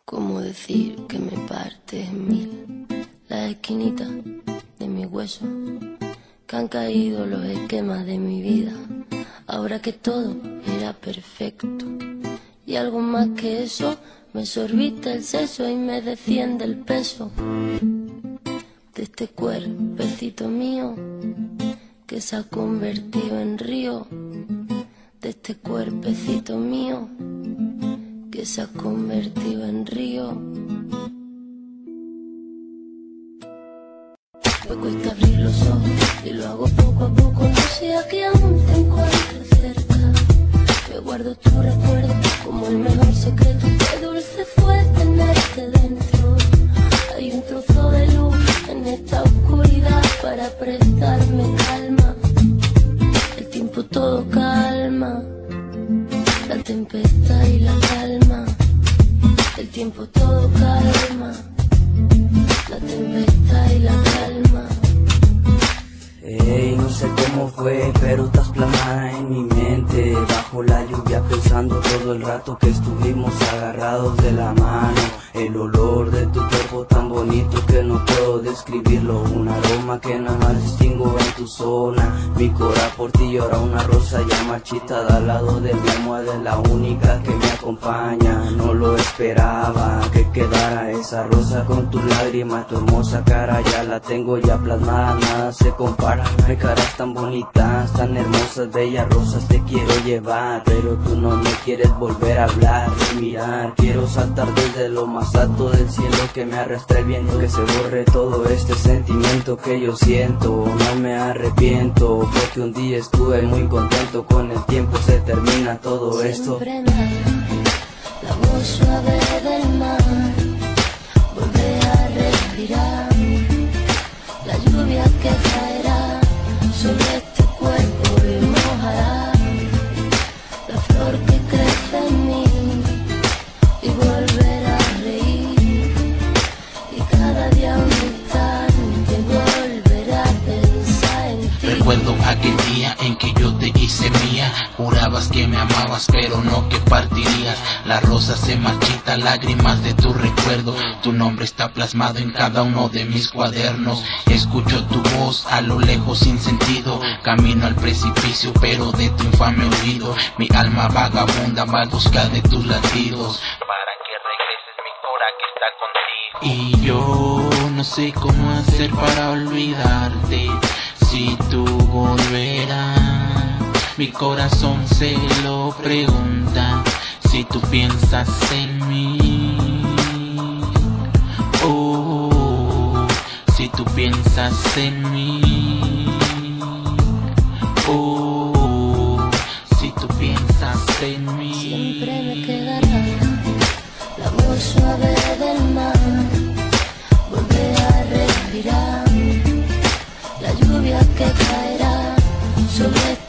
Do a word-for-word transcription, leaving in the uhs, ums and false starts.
¿Cómo decir que me partes en mil las esquinitas de mi hueso? Que han caído los esquemas de mi vida, ahora que todo era perfecto. Y algo más que eso, me sorbiste el seso y me desciende el peso de este cuerpecito mío que se ha convertido en río, de este cuerpecito mío que se ha convertido en río. Me cuesta abrir los ojos y lo hago poco a poco, no sea que aún te encuentre cerca. Me guardo tu recuerdo como el mejor secreto, qué dulce fue tenerte dentro. Hay un trozo de luz en esta oscuridad para prestarme calma. El tiempo todo calma, la tempestad y la calma. El tiempo todo calma, la tempestad y la calma. Ey, no sé cómo fue, pero estás plasmada en mi mente. Bajo la lluvia pensando todo el rato que estuvimos agarrados de la mano. El olor de tu cuerpo tan bonito que no puedo describirlo. Un aroma que nada más distingo en tu zona. Mi cora por ti llora una rosa ya marchita al lado de mi almohada, es la única que me acompaña. No lo esperaba que quedara esa rosa con tus lágrimas. Tu hermosa cara ya la tengo ya plasmada, nada se compara. Hay caras tan bonitas, tan hermosas, bellas rosas te quiero llevar, pero tú no me quieres volver a hablar ni mirar. Quiero saltar desde lo más alto del cielo, que me arrastre el viento, que se borre todo este sentimiento que yo siento. No me arrepiento porque un día estuve muy contento, con el tiempo se termina todo esto. Siempre nada, la voz suave del mar, volver a respirar, la lluvia que caerá sobre este cuerpo y mojará la flor que crece en mí, y volver a reír, y cada día un instante volver a pensar en ti. Recuerdo aquel día en que yo te hice mía, jurabas que me amabas pero no que partirías. La rosa se marchita, lágrimas de tu recuerdo, tu nombre está plasmado en cada uno de mis cuadernos. Escucho tu voz a lo lejos sin sentido, camino al precipicio pero de tu infame olvido. Mi alma vagabunda va a buscar de tus latidos para que regreses mi cora que está contigo. Y yo no sé cómo hacer para olvidarte, si tú volverás. Mi corazón se lo pregunta, si tú piensas en mí. Oh, si tú piensas en mí. Oh, si tú piensas en mí. Siempre me quedará la voz suave del mar, volver a respirar, la lluvia que caerá sobre